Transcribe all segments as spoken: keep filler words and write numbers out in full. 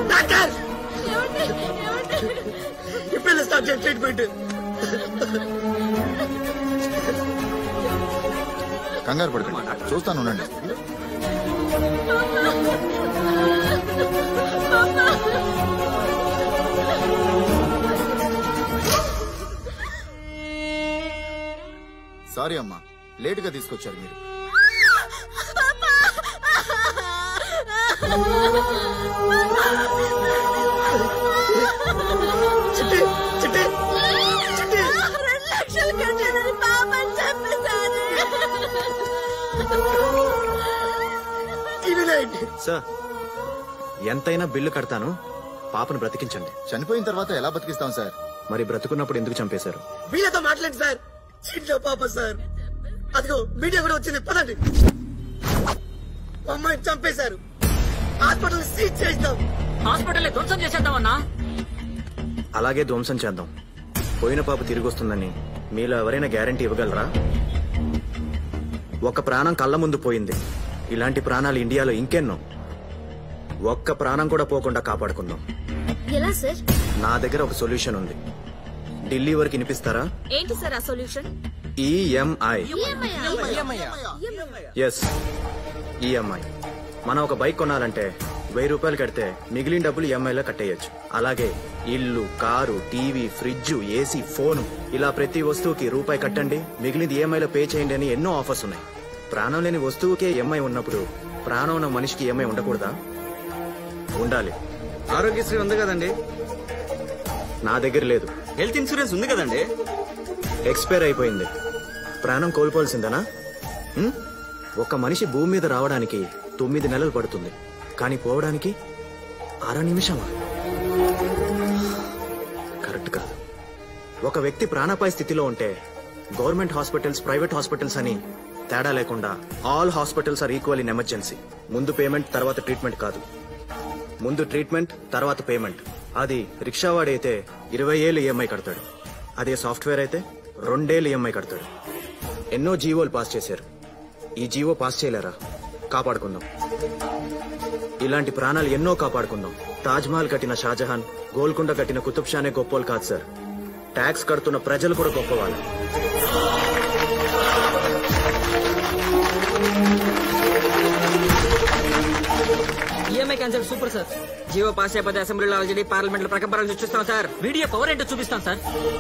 ఇప్పుడు స్టార్ట్ చేయండి ట్రీట్మెంట్. కంగారు పడుతుంది, చూస్తాను ఉండండి. సారీ అమ్మా, లేట్ గా తీసుకొచ్చారు మీరు. చిట్టి చిట్టి చిట్టి రెండు లక్షలు కట్టాలని పాపని చెప్పేశారు. సార్, ఎంతైనా బిల్లు కడతాను, పాపను బ్రతికించండి. చనిపోయిన తర్వాత ఎలా బతికిస్తాం సార్? మరి బ్రతుకున్నప్పుడు ఎందుకు చంపేశారు? వీళ్ళతో మాట్లాడండి సార్. చిన్న పాప సార్, అదిగో మీడియా కూడా వచ్చింది, పదండి. అమ్మాయిని చంపేశారు, హాస్పిటల్ సీజ్ చేద్దాం. హాస్పిటల్ ధ్వంసం చేసేద్దామన్నా. అలాగే ధ్వంసం చేద్దాం. పోయిన పాప తిరిగి వస్తుందని మీలో ఎవరైనా గ్యారంటీ ఇవ్వగలరా? ఒక ప్రాణం కళ్ళ ముందు పోయింది, ఇలాంటి ప్రాణాలు ఇండియాలో ఇంకెన్నో. ఒక్క ప్రాణం కూడా పోకుండా కాపాడుకుందాం. ఎలా సార్? నా దగ్గర ఒక సొల్యూషన్ ఉంది. ఢిల్లీ వరకు వినిపిస్తారా? ఏంటి సార్ ఆ సొల్యూషన్? ఈఎంఐ. Yes, EMI. మనం ఒక బైక్ కొనాలంటే వెయ్యి రూపాయలు కడితే మిగిలిన డబ్బులు ఈఎంఐలో కట్టేయచ్చు. అలాగే ఇల్లు, car, TV, fridge, AC, phone, ఇలా ప్రతి వస్తువుకి రూపాయి కట్టండి, మిగిలింది ఈఎంఐలో పే చేయండి అని ఎన్నో ఆఫర్స్ ఉన్నాయి. ప్రాణం లేని వస్తువుకే ఈఎంఐ ఉన్నప్పుడు ప్రాణం ఉన్న మనిషికి ఈఎంఐ ఉండకూడదా? ఉండాలి. ఆరోగ్యశ్రీ ఉంది కదండి? నా దగ్గర లేదు. హెల్త్ ఇన్సూరెన్స్ ఉంది కదండి? ఎక్స్పైర్ అయిపోయింది. ప్రాణం కోల్పోవాల్సిందేనా? ఒక మనిషి భూమి మీద రావడానికి తొమ్మిది నెలలు పడుతుంది, కానీ పోవడానికి అర నిమిషమా? కరెక్ట్ కాదు. ఒక వ్యక్తి ప్రాణాపాయ స్థితిలో ఉంటే గవర్నమెంట్ హాస్పిటల్స్, ప్రైవేట్ హాస్పిటల్స్ అని తేడా లేకుండా all hospitals are equal in emergency. ముందు పేమెంట్ తర్వాత ట్రీట్మెంట్ కాదు, ముందు ట్రీట్మెంట్ తర్వాత పేమెంట్. అది రిక్షావాడైతే ఇరవై ఏళ్ళు ఈఎంఐ కడతాడు, అదే సాఫ్ట్వేర్ అయితే రెండేళ్ళు ఈఎంఐ కడతాడు. ఎన్నో జీవోలు పాస్ చేశారు, ఈ జీవో పాస్ చేయలేరా? కాపాడుకుందాం. ఇలాంటి ప్రాణాలు ఎన్నో కాపాడుకుందాం. తాజ్ మహల్ కట్టిన షాజహాన్, గోల్కొండ కట్టిన కుతుబ్ షానే గొప్పలు కాదు సార్, ట్యాక్స్ కడుతున్న ప్రజలు కూడా గొప్పవాళ్ళు. EMI concept super sir. GO pass అయిపోతే అసెంబ్లీలో ఆల్రెడీ పార్లమెంట్ లో ప్రకంపనలు చూస్తాం సార్. వీడియో పవర్ ఏంటో చూపిస్తాం సార్.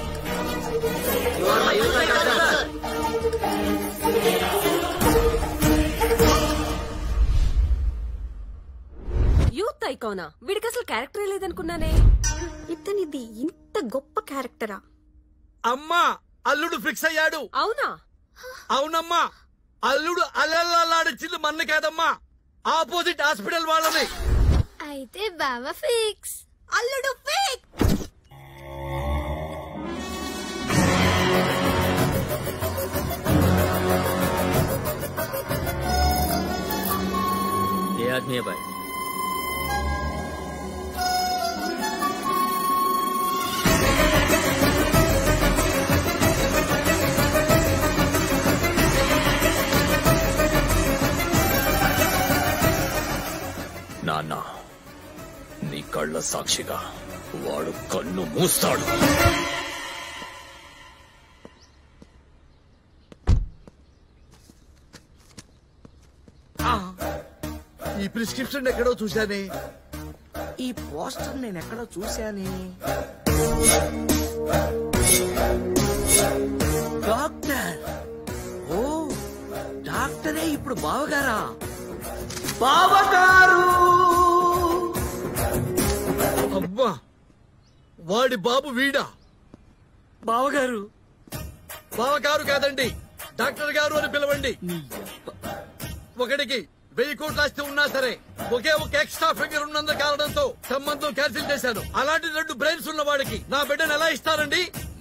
యూత్ ఐకానా? వీడికి అసలు క్యారెక్టరే లేదనుకున్నానే. ఇతనిది ఇంత గొప్ప క్యారెక్టరా? అమ్మా, అల్లుడు ఫిక్స్ అయ్యాడు. అవునా? అవునమ్మా, అల్లుడు అల్లల్లాడిచ్చింది మన్ను కాదమ్మా, ఆపోజిట్ హాస్పిటల్ వాళ్ళని. అయితే బావ ఫిక్స్. అల్లుడు ఫిక్స్. ఏ ఆజ్ఞ బాయ్? నాన్న, నీ కళ్ళ సాక్షిగా వాడు కన్ను మూస్తాడు. ఈ ప్రిస్క్రిప్షన్ ఎక్కడో చూశానే. ఈ పోస్టర్ నేను ఎక్కడో చూశానే. డాక్టర్. ఓ, డాక్టరే ఇప్పుడు బావగారా? బావగారు! అబ్బా, వాడి బాబు వీడా? బావగారు. బావగారు కాదండి, డాక్టర్ గారు అని పిలవండి. ఒకటికి వెయ్యి కోట్ల ఆస్తి ఉన్నా సరే ఒకే ఒక ఎక్స్ట్రా ఫిగర్ ఉన్నందు కారణంతో సంబంధం క్యాన్సిల్ చేశాను. అలాంటి రెండు బ్రెయిన్స్ ఉన్న వాడికి నా బిడ్డను ఎలా ఇస్తారండి?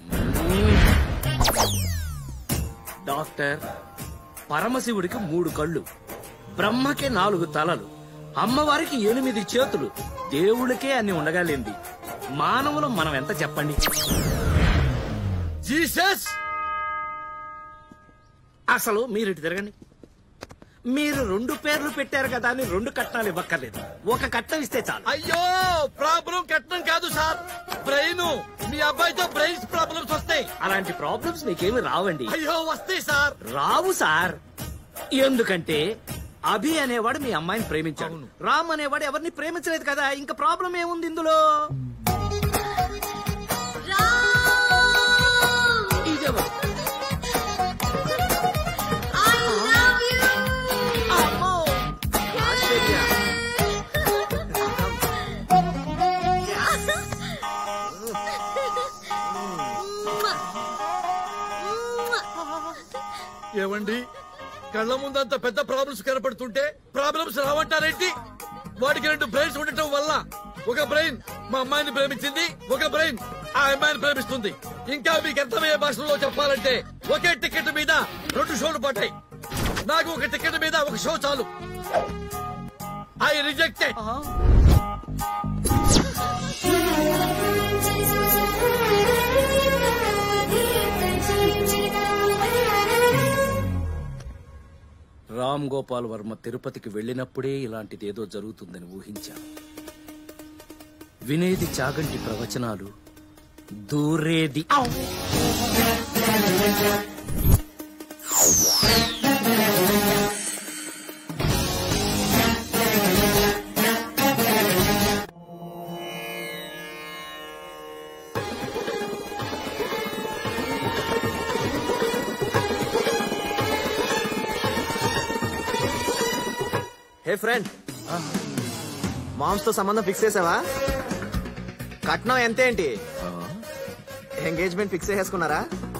డాక్టర్, పరమశివుడికి మూడు కళ్ళు, బ్రహ్మకి నాలుగు తలలు, అమ్మవారికి ఎనిమిది చేతులు, దేవుడికే అన్ని ఉండగాలేంది. మానవులు మనం ఎంత చెప్పండి? జీసస్! అసలు మీరు ఇటు తిరగండి. మీరు రెండు పేర్లు పెట్టారు కదా అని రెండు కట్నాలు ఇవ్వక్కర్లేదు, ఒక కట్నం ఇస్తే చాలు. అయ్యో ప్రాబ్లం కట్నం కాదు సార్, బ్రెయిన్. మీ అబ్బాయితో బ్రెయిన్స్ ప్రాబ్లమ్స్ వస్తాయి. అలాంటి ప్రాబ్లమ్స్ మీకేమి రావండి. అయ్యో వస్తాయి సార్. రావు సార్, ఎందుకంటే అభి అనేవాడు మీ అమ్మాయిని ప్రేమించాడు, రామ్ అనేవాడు ఎవరిని ప్రేమించలేదు కదా, ఇంకా ప్రాబ్లం ఏముంది ఇందులో? ఇదేవో ఏవండి, కళ్ళ ముందంత పెద్ద ప్రాబ్లమ్స్ కనపడుతుంటే ప్రాబ్లమ్స్ రావంటారేంటి? వాడికి రెండు బ్రెయిన్స్ ఉండటం వల్ల ఒక బ్రెయిన్ మా అమ్మాయిని ప్రేమించింది, ఒక బ్రెయిన్ ఆ అమ్మాయిని ప్రేమిస్తుంది. ఇంకా మీకు అర్థమయ్యే భాషలో చెప్పాలంటే ఒకే టికెట్ మీద రెండు షోలు పడ్డాయి. నాకు ఒక టికెట్ మీద ఒక షో చాలు. I rejected. రామ్ గోపాల్ వర్మ తిరుపతికి వెళ్ళినప్పుడే ఇలాంటిది ఏదో జరుగుతుందని ఊహించాను. వినేది చాగంటి ప్రవచనాలు, దూరేది హే ఫ్రెండ్, మామ్స్ తో సంబంధం ఫిక్స్ చేసావా? కట్నం ఎంతేంటి? ఎంగేజ్మెంట్ ఫిక్స్ చేసుకున్నారా?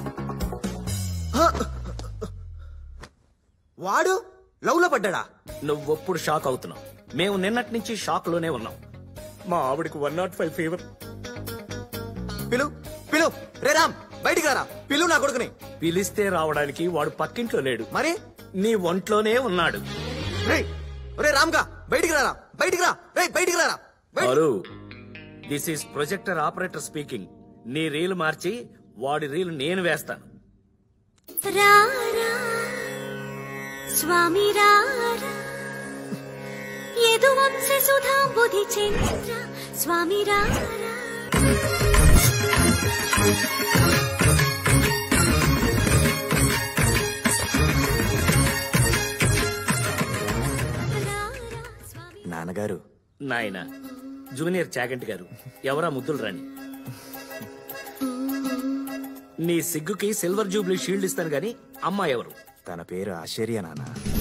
వాడు లవ్ లో పడ్డా? నువ్వెప్పుడు షాక్ అవుతున్నావు? మేము నిన్నటి నుంచి షాక్ లోనే ఉన్నాం. మా ఆవిడకి వన్ నాట్ ఫైవ్ ఫీవర్. పిలు పిలు రే రామ్, బయటికి రారా, పిలు నా కొడుకుని. పిలిస్తే రావడానికి వాడు పక్కింట్లో లేడు, మరి నీ ఒంట్లోనే ఉన్నాడు. రే రే రామ్గా, బయటికి రారా, బయటికి రా, రే బయటికి రారా. Hello, this is projector operator speaking. నీ రీల్ మార్చి వాడి రీల్ నేను వేస్తాను. రారా స్వామి రారా, యదువంశ సుధా బుధి చంద్ర స్వామి రారా. నాన్నగారు. నాయన, జూనియర్ చాగంటి గారు, ఎవరా ముద్దులు రాని. నీ సిగ్గుకి సిల్వర్ జూబ్లీ షీల్డ్ ఇస్తాను గాని అమ్మాయి ఎవరు? తన పేరు ఆశ్చర్య నాన్న.